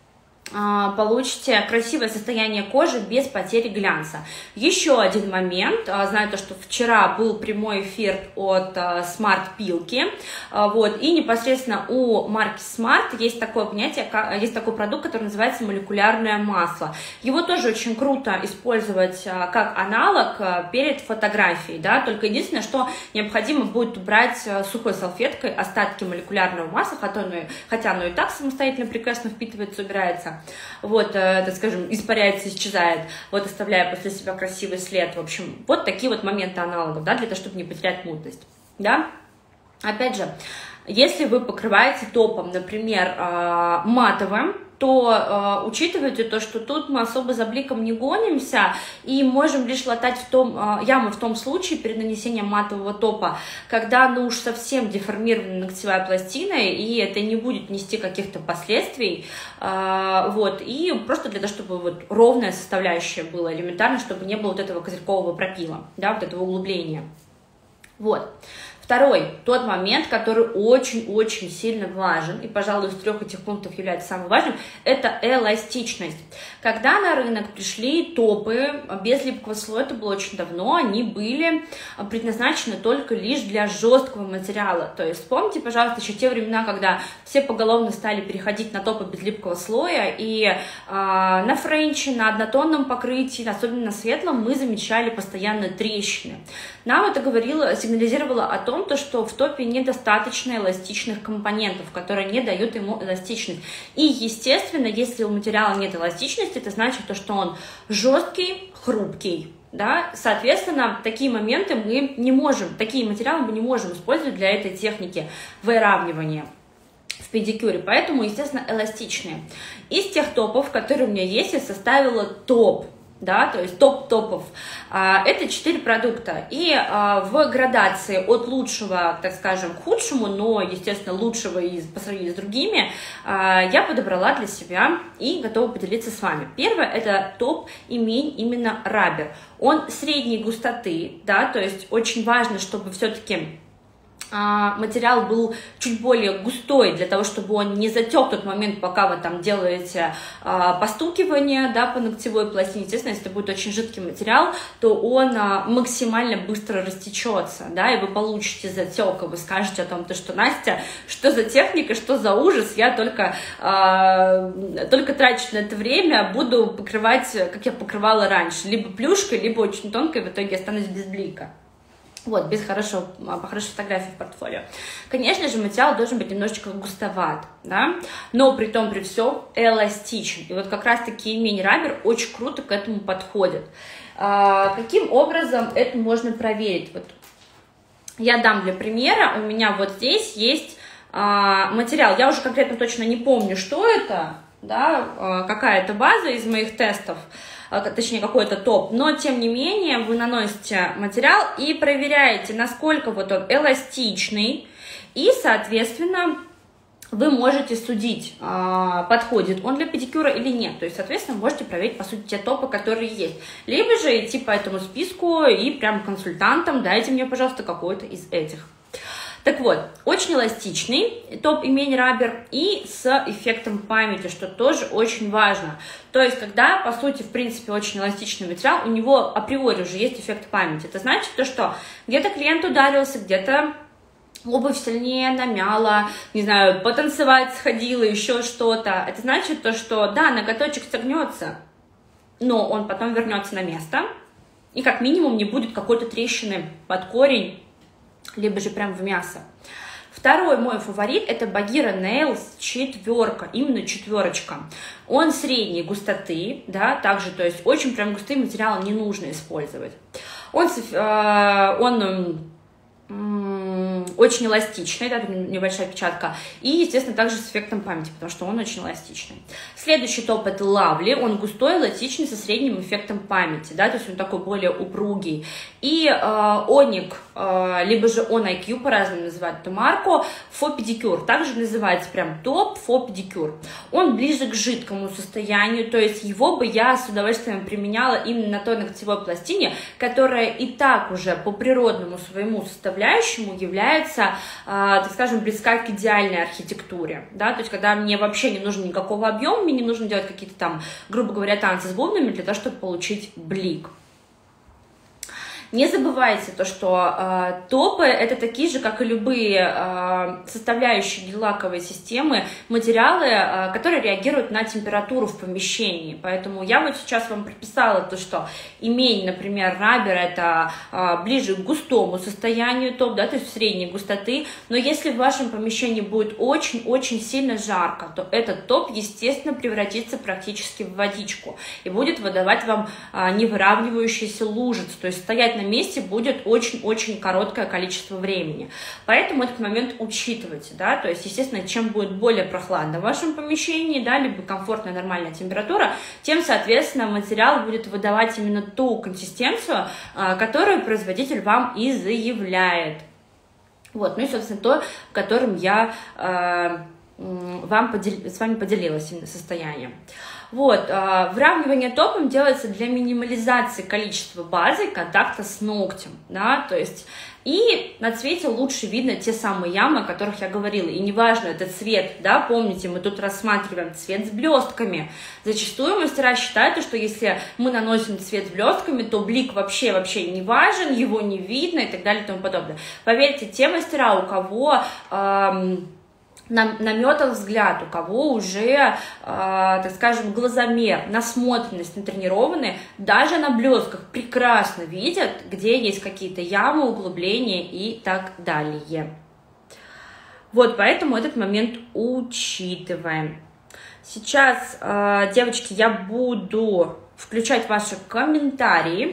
[SPEAKER 1] получите красивое состояние кожи без потери глянца. Еще один момент, знаю то, что вчера был прямой эфир от Smart Пилки, вот, и непосредственно у марки Smart есть такое понятие, есть такой продукт, который называется молекулярное масло. Его тоже очень круто использовать как аналог перед фотографией, да, только единственное, что необходимо будет убрать сухой салфеткой остатки молекулярного масла, хотя оно и так самостоятельно прекрасно впитывается, убирается. Вот, так скажем, испаряется, исчезает, вот, оставляя после себя красивый след. В общем, вот такие вот моменты аналогов, да, для того, чтобы не потерять мутность, да. Опять же, если вы покрываете топом, например, матовым, то учитывайте то, что тут мы особо за бликом не гонимся и можем лишь латать яму в том случае перед нанесением матового топа, когда ну уж совсем деформирована ногтевая пластина, и это не будет нести каких-то последствий, вот, и просто для того, чтобы вот ровная составляющая была элементарно, чтобы не было вот этого козырькового пропила, да, вот этого углубления, вот. Второй, тот момент, который очень-очень сильно важен, и, пожалуй, из трех этих пунктов является самым важным, это эластичность. Когда на рынок пришли топы без липкого слоя, это было очень давно, они были предназначены только лишь для жесткого материала. То есть вспомните, пожалуйста, еще те времена, когда все поголовно стали переходить на топы без липкого слоя, и на френче, на однотонном покрытии, особенно на светлом, мы замечали постоянно трещины. Нам это сигнализировало о том, что в топе недостаточно эластичных компонентов, которые не дают ему эластичность. И, естественно, если у материала нет эластичности, это значит, что он жесткий, хрупкий. Да? Соответственно, такие моменты такие материалы мы не можем использовать для этой техники выравнивания в педикюре, поэтому, естественно, эластичные. Из тех топов, которые у меня есть, я составила топ. Да, то есть топ топов. Это 4 продукта. И в градации от лучшего, так скажем, к худшему, но, естественно, лучшего по сравнению с другими, я подобрала для себя и готова поделиться с вами. Первое – это топ именно Рабер. Он средней густоты, да, то есть очень важно, чтобы все-таки материал был чуть более густой, для того, чтобы он не затек в тот момент, пока вы там делаете постукивание, да, по ногтевой пластине. Естественно, если это будет очень жидкий материал, то он максимально быстро растечется, да, и вы получите затек, и вы скажете о том, что Настя, что за техника, что за ужас, я только трачу на это время, буду покрывать, как я покрывала раньше, либо плюшкой, либо очень тонкой, в итоге останусь без блика. Вот, без хорошей фотографии в портфолио. Конечно же, материал должен быть немножечко густоват, да, но при том, при всем эластичен. И вот как раз-таки мини-рабер очень круто к этому подходит. Каким образом это можно проверить? Вот я дам для примера. У меня вот здесь есть материал. Я уже конкретно точно не помню, что это, да, какая-то база из моих тестов, точнее какой-то топ, но тем не менее вы наносите материал и проверяете, насколько вот он эластичный, и, соответственно, вы можете судить, подходит он для педикюра или нет. То есть, соответственно, можете проверить, по сути, те топы, которые есть. Либо же идти по этому списку и прям консультантам дайте мне, пожалуйста, какой-то из этих. Так вот, очень эластичный топ мини-рабер и с эффектом памяти, что тоже очень важно. То есть, когда, по сути, в принципе, очень эластичный материал, у него априори уже есть эффект памяти. Это значит, что где-то клиент ударился, где-то обувь сильнее намяла, не знаю, потанцевать сходила, еще что-то. Это значит, что, да, ноготочек согнется, но он потом вернется на место, и как минимум не будет какой-то трещины под корень, либо же прям в мясо. Второй мой фаворит — это Bagheera Nails 4, именно 4. Он средней густоты, да, также, то есть очень прям густые материалы не нужно использовать. Он очень эластичный, да, небольшая печатка, и, естественно, также с эффектом памяти, потому что он очень эластичный. Следующий топ — это Lovely, он густой, эластичный, со средним эффектом памяти, да, то есть он такой более упругий. И Onyx, либо же On IQ, по-разному называют эту марку, For Pedicure, также называется прям топ For Pedicure. Он ближе к жидкому состоянию, то есть его бы я с удовольствием применяла именно на той ногтевой пластине, которая и так уже по природному своему составляющему является является, так скажем, близка к идеальной архитектуре, да, то есть когда мне вообще не нужен никакого объема, мне не нужно делать какие-то там, грубо говоря, танцы с бубнами для того, чтобы получить блик. Не забывайте то, что топы — это такие же, как и любые составляющие гель-лаковой системы, материалы, которые реагируют на температуру в помещении. Поэтому я вот сейчас вам прописала то, что имень, например, раббер — это ближе к густому состоянию топ, да, то есть средней густоты. Но если в вашем помещении будет очень-очень сильно жарко, то этот топ, естественно, превратится практически в водичку и будет выдавать вам невыравнивающийся лужиц, то есть стоять на месте будет очень-очень короткое количество времени. Поэтому этот момент учитывайте, да, то есть, естественно, чем будет более прохладно в вашем помещении, да, либо комфортная нормальная температура, тем, соответственно, материал будет выдавать именно ту консистенцию, которую производитель вам и заявляет. Вот, ну и, собственно, то, которым я с вами поделилась именно состоянием. Вот, выравнивание топом делается для минимализации количества базы контакта с ногтем, да, то есть и на цвете лучше видно те самые ямы, о которых я говорила, и неважно, это цвет, да, помните, мы тут рассматриваем цвет с блестками. Зачастую мастера считают, что если мы наносим цвет с блестками, то блик вообще не важен, его не видно и так далее и тому подобное. Поверьте, те мастера, у кого наметан взгляд, у кого уже, так скажем, глазомер, насмотренность, натренированы, даже на блестках прекрасно видят, где есть какие-то ямы, углубления и так далее. Вот, поэтому этот момент учитываем. Сейчас, девочки, я буду включать ваши комментарии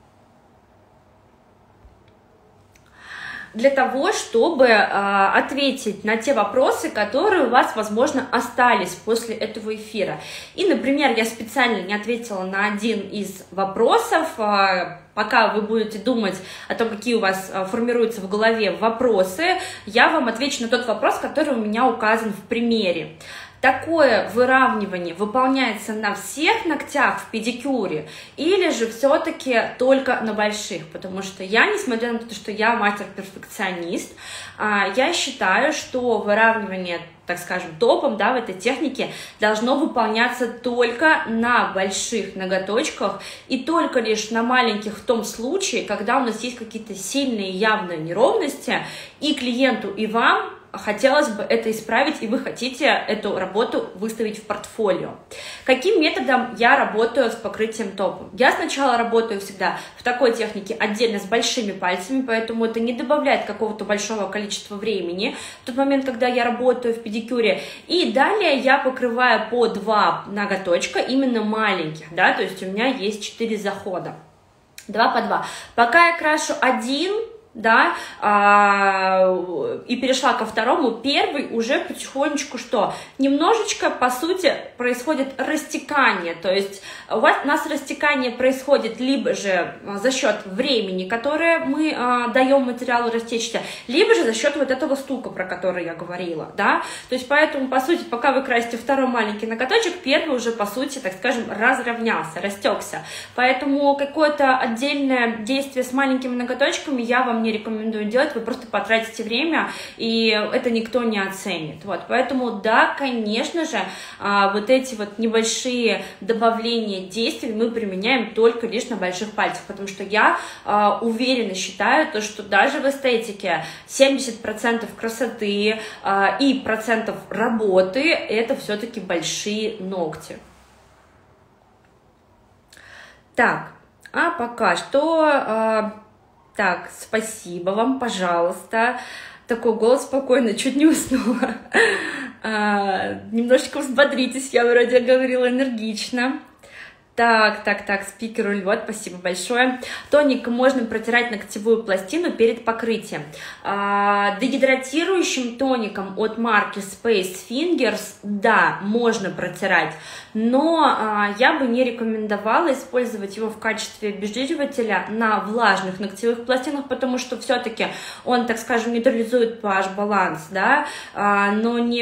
[SPEAKER 1] для того, чтобы ответить на те вопросы, которые у вас, возможно, остались после этого эфира. И, например, я специально не ответила на один из вопросов. Пока вы будете думать о том, какие у вас формируются в голове вопросы, я вам отвечу на тот вопрос, который у меня указан в примере. Такое выравнивание выполняется на всех ногтях в педикюре или же все-таки только на больших? Потому что я, несмотря на то, что я мастер-перфекционист, я считаю, что выравнивание, так скажем, топом, да, в этой технике должно выполняться только на больших ноготочках и только лишь на маленьких в том случае, когда у нас есть какие-то сильные явные неровности, и клиенту, и вам хотелось бы это исправить, и вы хотите эту работу выставить в портфолио. Каким методом я работаю с покрытием топом? Я сначала работаю всегда в такой технике отдельно с большими пальцами, поэтому это не добавляет какого-то большого количества времени в тот момент, когда я работаю в педикюре. И далее я покрываю по 2 ноготочка, именно маленьких, да, то есть у меня есть 4 захода. 2 по 2. Пока я крашу один, да, и перешла ко второму, первый уже потихонечку что? Немножечко, по сути, происходит растекание, то есть у нас растекание происходит либо же за счет времени, которое мы даем материалу растечься, либо же за счет вот этого стука, про который я говорила, да, то есть поэтому, по сути, пока вы красите второй маленький ноготочек, первый уже, по сути, так скажем, разровнялся, растекся, поэтому какое-то отдельное действие с маленькими ноготочками я вам не рекомендую делать, вы просто потратите время, и это никто не оценит. Вот, поэтому, да, конечно же, вот эти вот небольшие добавления действий мы применяем только лишь на больших пальцах, потому что я уверенно считаю, то, что даже в эстетике 70% красоты и процентов работы — это все-таки большие ногти. Так, а пока что... Так, спасибо вам, пожалуйста. Такой голос спокойный, чуть не уснула. Немножечко взбодритесь, я вроде говорила энергично. Так, спикеру Львот, спасибо большое. Тоник можно протирать ногтевую пластину перед покрытием. Дегидратирующим тоником от марки Space Fingers, да, можно протирать, но я бы не рекомендовала использовать его в качестве обезжиривателя на влажных ногтевых пластинах, потому что все-таки он, так скажем, нейтрализует pH-баланс, да, но не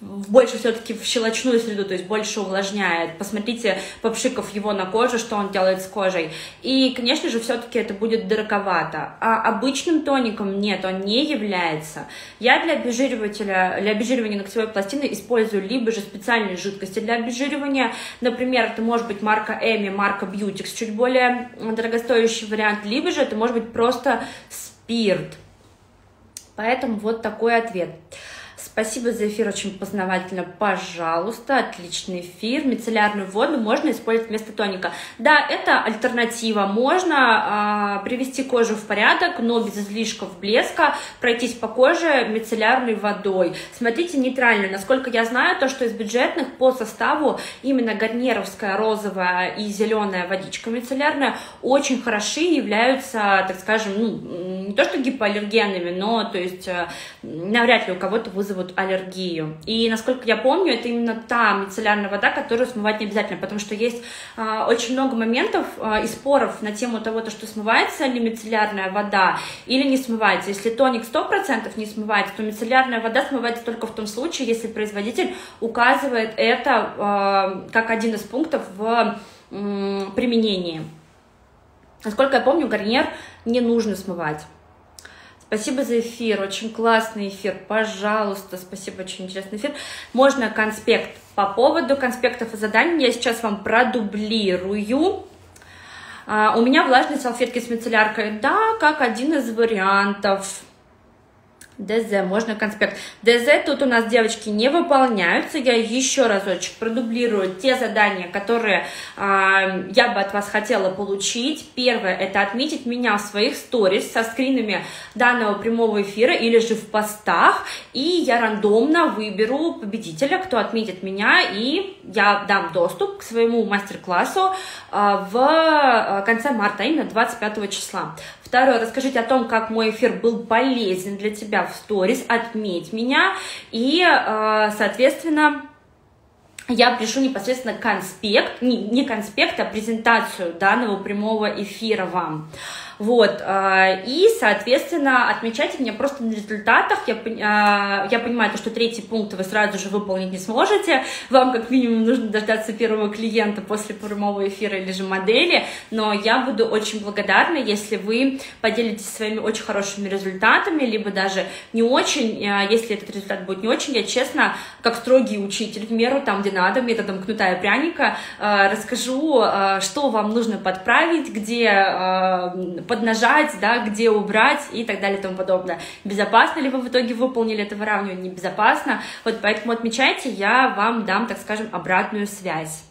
[SPEAKER 1] больше все-таки в щелочную среду, то есть больше увлажняет. Посмотрите, попшикав его на кожу, что он делает с кожей. И, конечно же, все-таки это будет дороговато. А обычным тоником нет, он не является. Я для обезжиривания ногтевой пластины использую либо же специальные жидкости для обезжиривания. Например, это может быть марка Эми, марка Beautix, чуть более дорогостоящий вариант, либо же это может быть просто спирт. Поэтому вот такой ответ. Спасибо за эфир, очень познавательно, пожалуйста, отличный эфир. Мицеллярную воду можно использовать вместо тоника. Да, это альтернатива, можно привести кожу в порядок, но без излишков блеска, пройтись по коже мицеллярной водой. Смотрите, нейтральную, насколько я знаю, то, что из бюджетных по составу именно гарнеровская розовая и зеленая водичка мицеллярная очень хороши, являются, так скажем, ну, не то что гипоаллергенными, но, то есть, навряд ли у кого-то вызовут аллергию. И, насколько я помню, это именно та мицеллярная вода, которую смывать не обязательно, потому что есть очень много моментов и споров на тему того, что смывается ли мицеллярная вода или не смывается. Если тоник 100% не смывается, то мицеллярная вода смывается только в том случае, если производитель указывает это как один из пунктов в применении. Насколько я помню, гарнир не нужно смывать. Спасибо за эфир, очень классный эфир, пожалуйста, спасибо, очень интересный эфир. Можно конспект по поводу конспектов и заданий, я сейчас вам продублирую. У меня влажные салфетки с мицелляркой, да, как один из вариантов. ДЗ, можно конспект. ДЗ тут у нас, девочки, не выполняются. Я еще разочек продублирую те задания, которые я бы от вас хотела получить. Первое, это отметить меня в своих сторис со скринами данного прямого эфира или же в постах. И я рандомно выберу победителя, кто отметит меня, и я дам доступ к своему мастер-классу в конце марта, именно 25 числа. Второе, расскажите о том, как мой эфир был полезен для тебя в сторис, отметь меня, и, соответственно, я пришлю непосредственно конспект, не конспект, а презентацию данного прямого эфира вам. Вот, и, соответственно, отмечайте меня просто на результатах. Я понимаю, что третий пункт вы сразу же выполнить не сможете. Вам, как минимум, нужно дождаться первого клиента после прямого эфира или же модели. Но я буду очень благодарна, если вы поделитесь своими очень хорошими результатами, либо даже не очень. Если этот результат будет не очень, я честно, как строгий учитель, в меру там, где надо, методом кнута и пряника, расскажу, что вам нужно подправить, где поднажать, да, где убрать и так далее и тому подобное. Безопасно ли вы в итоге выполнили это выравнивание? Небезопасно. Вот поэтому отмечайте, я вам дам, так скажем, обратную связь.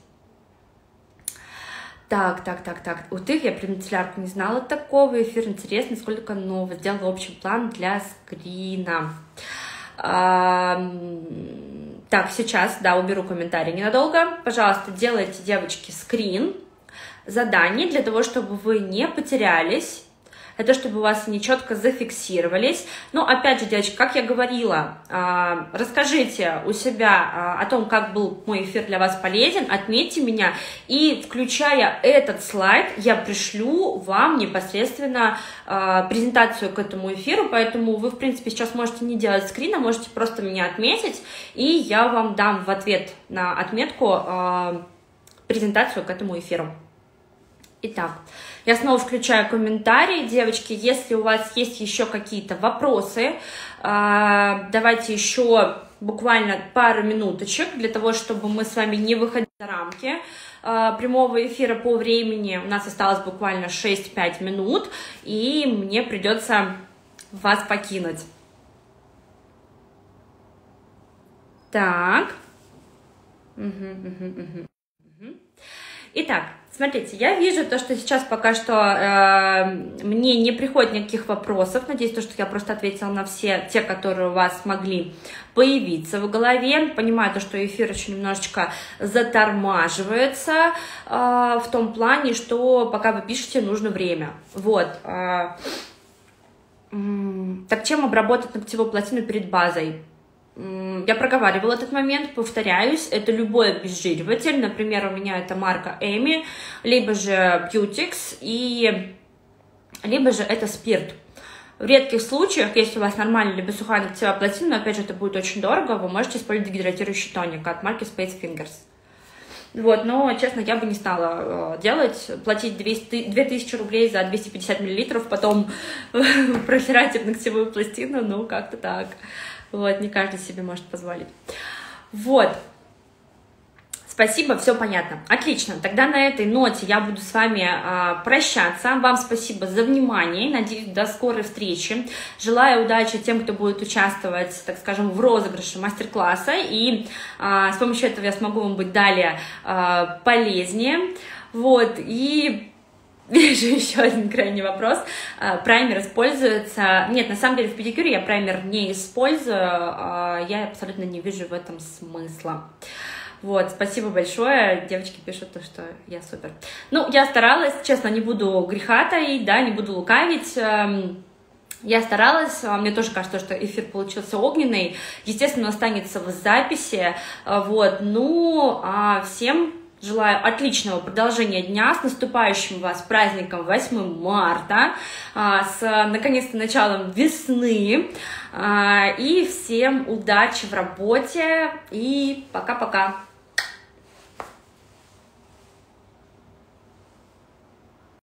[SPEAKER 1] Так. Ух ты, я про мицеллярку не знала такого. Эфир интересный, сколько нового. Сделала общий план для скрина. Так, сейчас, да, уберу комментарий ненадолго. Пожалуйста, делайте, девочки, скрин заданий для того, чтобы вы не потерялись, для того, чтобы у вас они четко зафиксировались. Но, опять же, девочки, как я говорила, расскажите у себя о том, как был мой эфир для вас полезен, отметьте меня, и, включая этот слайд, я пришлю вам непосредственно презентацию к этому эфиру, поэтому вы, в принципе, сейчас можете не делать скрина, можете просто меня отметить, и я вам дам в ответ на отметку презентацию к этому эфиру. Итак, я снова включаю комментарии. Девочки, если у вас есть еще какие-то вопросы, давайте еще буквально пару минуточек для того, чтобы мы с вами не выходили за рамки прямого эфира по времени. У нас осталось буквально 6-5 минут, и мне придется вас покинуть. Так. Итак, смотрите, я вижу то, что сейчас пока что мне не приходит никаких вопросов. Надеюсь, что я просто ответила на все те, которые у вас могли появиться в голове. Понимаю, что эфир еще немножечко затормаживается в том плане, что пока вы пишете, нужно время. Вот. Так чем обработать ногтевую пластину перед базой? Я проговаривала этот момент, повторяюсь, это любой обезжириватель, например, у меня это марка Эми, либо же Beautix, либо же это спирт. В редких случаях, если у вас нормальная либосухая ногтевая пластина, но опять же это будет очень дорого, вы можете использовать гидратирующий тоник от марки Space Fingers. Вот, но, честно, я бы не стала платить 2000 рублей за 250 миллилитров, потом протирать об ногтевую пластину, ну, как-то так. Вот, не каждый себе может позволить. Вот. Спасибо, все понятно. Отлично. Тогда на этой ноте я буду с вами прощаться. Вам спасибо за внимание. Надеюсь, до скорой встречи. Желаю удачи тем, кто будет участвовать, так скажем, в розыгрыше мастер-класса. И с помощью этого я смогу вам быть далее полезнее. Вот. И вижу еще один крайний вопрос. Праймер используется... Нет, на самом деле в педикюре я праймер не использую. Я абсолютно не вижу в этом смысла. Вот, спасибо большое. Девочки пишут, что я супер. Ну, я старалась, честно, не буду греха таить, да, не буду лукавить. Я старалась, мне тоже кажется, что эфир получился огненный. Естественно, останется в записи. Вот, ну, всем желаю отличного продолжения дня, с наступающим вас праздником 8 марта, с, наконец-то, началом весны. И всем удачи в работе и пока-пока.